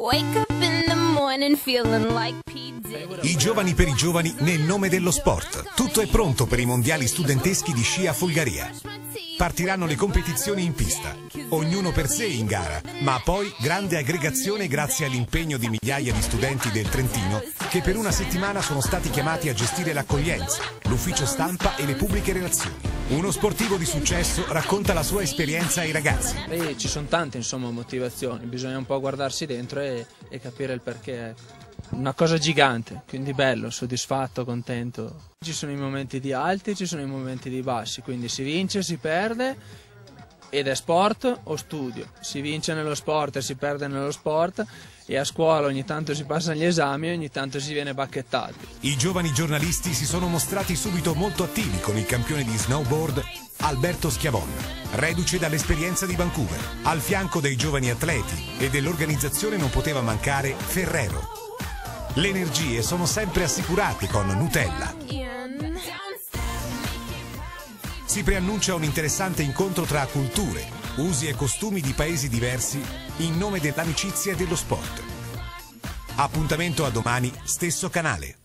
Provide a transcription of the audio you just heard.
Wake up in the morning feeling like P. Diddy. I giovani per i giovani nel nome dello sport. Tutto è pronto per i mondiali studenteschi di sci a Folgaria. Partiranno le competizioni in pista, ognuno per sé in gara, ma poi grande aggregazione grazie all'impegno di migliaia di studenti del Trentino che per una settimana sono stati chiamati a gestire l'accoglienza, l'ufficio stampa e le pubbliche relazioni. Uno sportivo di successo racconta la sua esperienza ai ragazzi. Ci sono tante motivazioni, bisogna un po' guardarsi dentro e capire il perché. Una cosa gigante, quindi bello, soddisfatto, contento. Ci sono i momenti di alti, ci sono i momenti di bassi, quindi si vince, si perde ed è sport o studio. Si vince nello sport e si perde nello sport e a scuola ogni tanto si passano gli esami e ogni tanto si viene bacchettati. I giovani giornalisti si sono mostrati subito molto attivi con il campione di snowboard Alberto Schiavon, reduce dall'esperienza di Vancouver. Al fianco dei giovani atleti e dell'organizzazione non poteva mancare Ferrero. Le energie sono sempre assicurate con Nutella. Si preannuncia un interessante incontro tra culture, usi e costumi di paesi diversi in nome dell'amicizia e dello sport. Appuntamento a domani, stesso canale.